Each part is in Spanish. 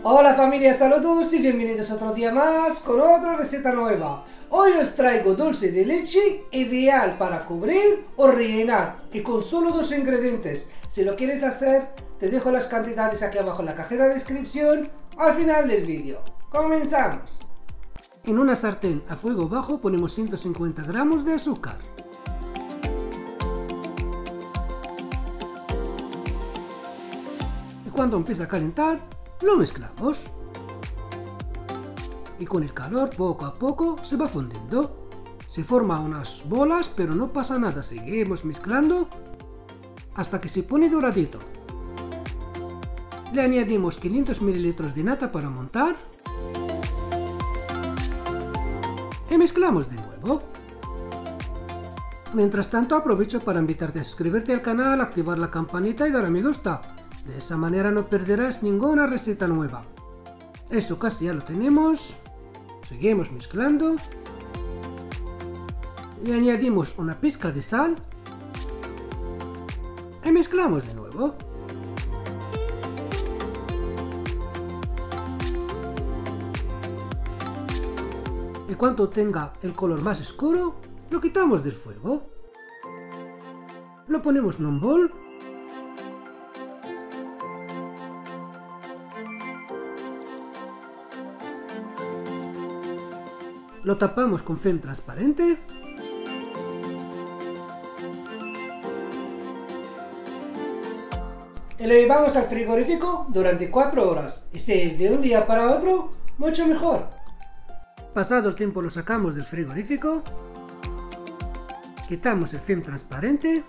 Hola familia, saludos y bienvenidos otro día más con otra receta nueva. Hoy os traigo dulce de leche ideal para cubrir o rellenar y con solo 2 ingredientes. Si lo quieres hacer, te dejo las cantidades aquí abajo en la cajita de descripción al final del vídeo. ¡Comenzamos! En una sartén a fuego bajo ponemos 150 gramos de azúcar. Y cuando empieza a calentar, lo mezclamos. Y con el calor poco a poco se va fundiendo. Se forman unas bolas, pero no pasa nada, seguimos mezclando hasta que se pone doradito. Le añadimos 500 ml de nata para montar y mezclamos de nuevo. Mientras tanto aprovecho para invitarte a suscribirte al canal, activar la campanita y dar a me gusta. De esa manera no perderás ninguna receta nueva. Esto casi ya lo tenemos. Seguimos mezclando. Y añadimos una pizca de sal. Y mezclamos de nuevo. Y cuando tenga el color más oscuro, lo quitamos del fuego. Lo ponemos en un bol. Lo tapamos con film transparente. Y lo llevamos al frigorífico durante 4 horas. Y si es de un día para otro, mucho mejor. Pasado el tiempo lo sacamos del frigorífico. Quitamos el film transparente.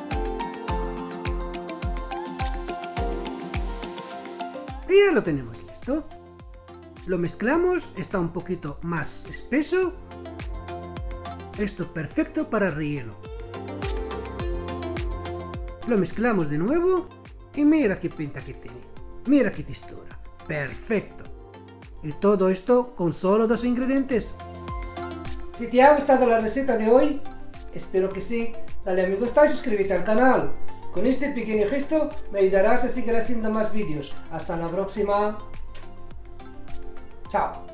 Y ya lo tenemos listo. Lo mezclamos, está un poquito más espeso. Esto es perfecto para relleno. Lo mezclamos de nuevo y mira qué pinta que tiene. Mira qué textura. Perfecto. Y todo esto con solo 2 ingredientes. Si te ha gustado la receta de hoy, espero que sí, dale a me gusta y suscríbete al canal. Con este pequeño gesto me ayudarás a seguir haciendo más vídeos. Hasta la próxima. Chao.